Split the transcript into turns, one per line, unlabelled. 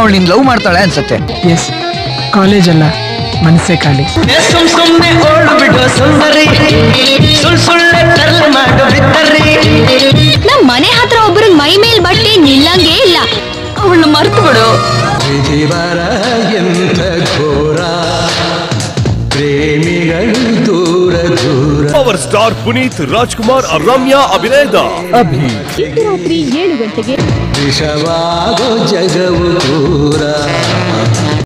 ಅವಳು ನಿನ್ ಲವ್ ಮಾಡ್ತಾಳೆ ಅನ್ಸುತ್ತೆ.
ಎಸ್, ಕಾಲೇಜ್ ಅಲ್ಲ, ಮನಸ್ಸೇ ಖಾಲಿ.
ನಮ್ ಮನೆ ಹತ್ರ ಒಬ್ಬರಿಗೆ ಮೈ ಮೇಲ್ ಬಟ್ಟೆ ನಿಲ್ಲಂಗೇ ಇಲ್ಲ. ಅವಳನ್ನ ಮರ್ತು ಬಿಡು.
ಪವರ್ ಸ್ಟಾರ್ ಪುನೀತ್ ರಾಜ್ಕುಮಾರ್ ರಮ್ಯಾ ಅಭಿನಯದ ಅಭಿ
ಇಂದು ರಾತ್ರಿ 7 ಗಂಟೆಗೆ.
ವಿಷವಾಗೋ ಜಗವು ದೂರ.